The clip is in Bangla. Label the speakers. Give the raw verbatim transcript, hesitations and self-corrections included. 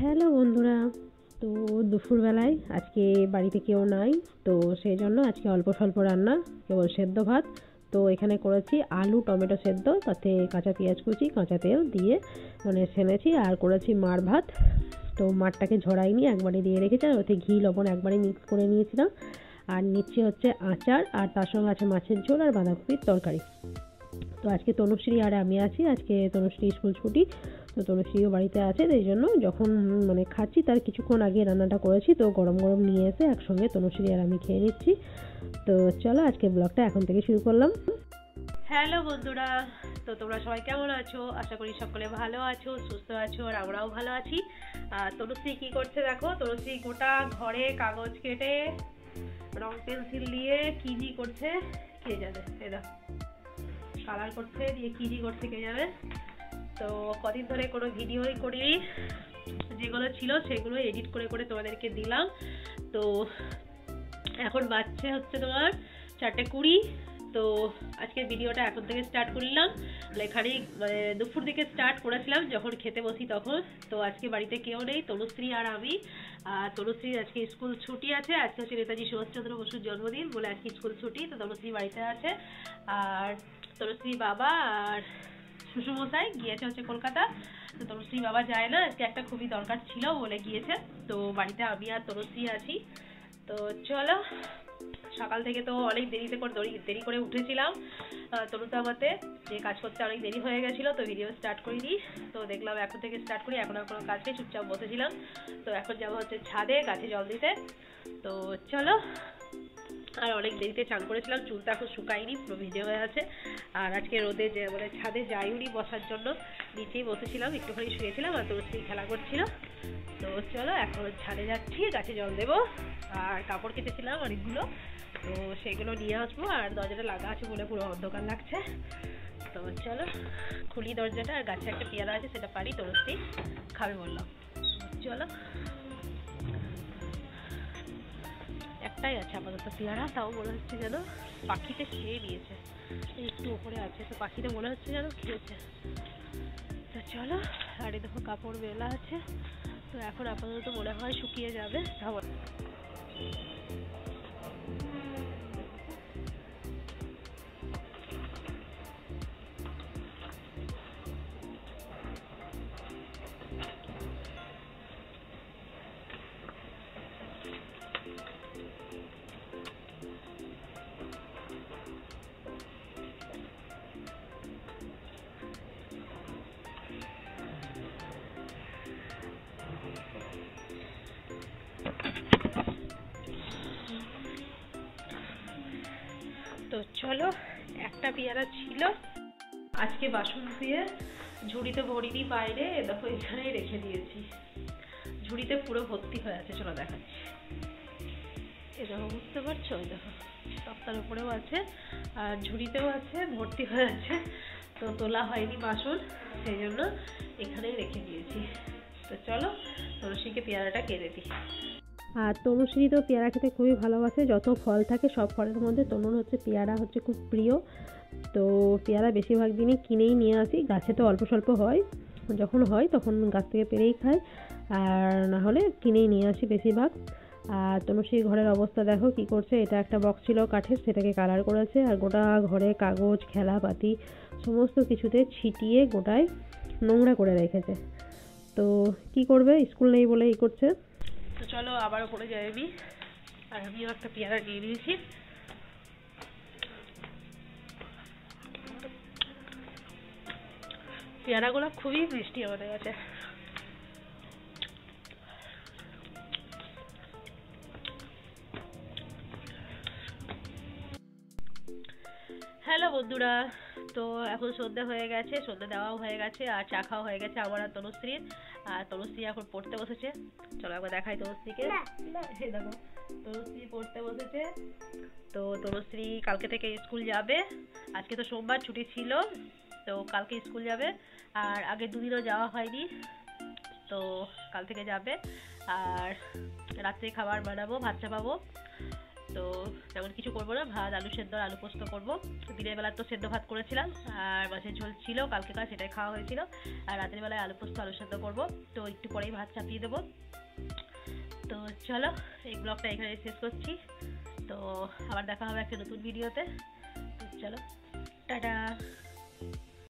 Speaker 1: হ্যালো বন্ধুরা, তো দুপুরবেলায় আজকে বাড়িতে কেউ নাই, তো সেই জন্য আজকে অল্প স্বল্প রান্না, কেবল সেদ্ধ ভাত। তো এখানে করেছি আলু টমেটো সেদ্ধ, তাতে কাঁচা পেঁয়াজ কুচি কাঁচা তেল দিয়ে মানে সেনেছি, আর করেছি মার ভাত। তো মারটাকে ঝরাইনি, একবারে দিয়ে রেখেছি, আর ওতে ঘি লবণ একবারে মিক্স করে নিয়েছিলাম। আর নিচে হচ্ছে আচার, আর তার সঙ্গে আছে মাছের ঝোল আর বাঁধাকপির তরকারি। তো আজকে তনুশ্রী আর আমি আছি, আজকে তনুশ্রী স্কুল ছুটি, তো তনুশ্রীও বাড়িতে আছে। এই জন্য যখন মানে খাচ্ছি তার কিছুক্ষণ আগে রান্নাটা করেছি, তো গরম গরম নিয়ে এসে একসঙ্গে তনুশ্রী আর আমি খেয়ে নিচ্ছি। তো চলো আজকে ব্লগটা এখন থেকে শুরু করলাম। হ্যালো বন্ধুরা, তো তোমরা সবাই কেমন আছো? আশা করি সকলে ভালো আছো, সুস্থ আছো, আর আমরাও ভালো আছি। আর তনুশ্রী কি করছে দেখো, তনুশ্রী গোটা ঘরে কাগজ কেটে রং পেন্সিল দিয়ে কি জি করছে কে জানে, এরা কালার করছে, দিয়ে কি জি করছে কে জানে। তো কদিন ধরে কোনো ভিডিওই করিনি, যেগুলো ছিল সেগুলো এডিট করে করে তোমাদেরকে দিলাম। তো এখন বাজছে হচ্ছে তোমার চারটে কুড়ি। তো আজকের ভিডিওটা এখন থেকে স্টার্ট করলাম, এখানেই মানে দুপুর দিকে স্টার্ট করেছিলাম যখন খেতে বসি তখন। তো আজকে বাড়িতে কেউ নেই, তনুশ্রী আর আমি। আর তনুশ্রীর আজকে স্কুল ছুটি আছে, আজকে হচ্ছে নেতাজি সুভাষচন্দ্র বসুর জন্মদিন বলে আজকে স্কুল ছুটি, তো তনুশ্রী বাড়িতে আছে। আর তনুশ্রী বাবা আর শ্বশুরমশাই গিয়েছে হচ্ছে কলকাতা। তো তনুশ্রী বাবা যায় না, আজকে একটা খুবই দরকার ছিল বলে গিয়েছে। তো বাড়িতে আমি আর তনুশ্রী আছি। তো চলো, সকাল থেকে তো অনেক দেরিতে করে দেরি করে উঠেছিলাম তনুতাবাতে, যে কাজ করতে অনেক দেরি হয়ে গেছিলো, তো ভিডিও স্টার্ট করিনি। তো দেখলাম এখন থেকে স্টার্ট করি, এখন আর কোনো কাজ নেই, চুপচাপ বসেছিলাম। তো এখন যাবো হচ্ছে ছাদে গাছে জল দিতে। তো চলো, আর অনেক দেরিতে চান করেছিলাম, চুলটা এখন শুকায়নি, পুরো ভিজে হয়ে আছে। আর আজকে রোদে যে মানে ছাদে যাইনি বসার জন্য, নিচেই বসেছিলাম, একটুখানি শুয়েছিলাম, আর তনুশ্রী খেলা করছিল। তো চলো এখন ছাদে যাচ্ছি, গাছে জল দেবো। আর কাপড় কেটেছিলাম অনেকগুলো, তো সেগুলো নিয়ে আসবো। আর দরজাটা লাগা আছে বলে পুরো অন্ধকার লাগছে। তো চলো খুলি দরজাটা, আর গাছে একটা পেয়ারা আছে সেটা পারি, তনুশ্রী খাবে বললাম। চলো, একটাই আছে আপাতত পেয়ারা, তাও মনে হচ্ছে যেন পাখিতে খেয়ে নিয়েছে, একটু উপরে আছে, তো পাখিটা মনে হচ্ছে যেন খেয়েছে। তো চলো, আর এই দেখো কাপড় মেলা আছে, তো এখন আপাতত মনে হয় শুকিয়ে যাবে। তো চলো, একটা পেয়ারা ছিল, আজকে বাসন দিয়ে ঝুড়িতে ভরিনি, বাইরে দেখো এখানেই রেখে দিয়েছি, ঝুড়িতে পুরো ভর্তি হয়ে আছে। চলো দেখাচ্ছি, এ দেখো, বুঝতে পারছো? দেখো তক্তার উপরেও আছে আর ঝুড়িতেও আছে, ভর্তি হয়ে আছে। তো তোলা হয়নি বাসন, সেই জন্য এখানেই রেখে দিয়েছি। তো চলো তনুশ্রীকে পেয়ারাটা কেটে দিই। আর তনুশ্রী তো পেয়ারা খেতে খুবই ভালোবাসে, যত ফল থাকে সব ফলের মধ্যে তনুর হচ্ছে পেয়ারা হচ্ছে খুব প্রিয়। তো পেয়ারা বেশিরভাগ দিনই কিনেই নিয়ে আসি, গাছে তো অল্প স্বল্প হয়, যখন হয় তখন গাছ থেকে পেরেই খাই, আর না হলে কিনেই নিয়ে আসি বেশিরভাগ। আর তনুশ্রীর ঘরের অবস্থা দেখো কি করছে, এটা একটা বক্স ছিল কাঠের, সেটাকে কালার করেছে, আর গোটা ঘরে কাগজ খেলাপাতি সমস্ত কিছুতে ছিটিয়ে গোটায় নোংরা করে রেখেছে। তো কি করবে, স্কুল নেই বলে এই করছে। তো চলো আবার উপরে যাইনি, আর আমিও একটা পেয়ারা নিয়ে নিয়েছি। পেয়ারাগুলো খুবই মিষ্টি আমাদের কাছে। হ্যালো বন্ধুরা, তো এখন সন্ধ্যা হয়ে গেছে, সন্ধ্যা দেওয়াও হয়ে গেছে, আর চা খাওয়া হয়ে গেছে আমার আর তনুশ্রীর। আর তনুশ্রী এখন পড়তে বসেছে, চলো একবার দেখাই তনুশ্রীকে। দেখো তনুশ্রী পড়তে বসেছে। তো তনুশ্রী কালকে থেকে স্কুল যাবে, আজকে তো সোমবার ছুটি ছিল, তো কালকে স্কুল যাবে। আর আগের দুদিনও যাওয়া হয়নি, তো কাল থেকে যাবে। আর রাত্রে খাবার বানাবো, ভাত চাপাবো। তো তেমন কিছু করবো না, ভাত আলু সেদ্ধ আলু পোস্ত করবো। দিনের বেলা তো সেদ্ধ ভাত করেছিলাম আর মাছের ঝোল ছিল কালকে কাজ, সেটাই খাওয়া হয়েছিল। আর রাতের বেলায় আলু পোস্ত আলু সেদ্ধ করবো, তো একটু পরেই ভাত চাপিয়ে দেবো। তো চলো এই ব্লগটা এখানে শেষ করছি, তো আবার দেখা হবে একটা নতুন ভিডিওতে। তো চলো টাটা।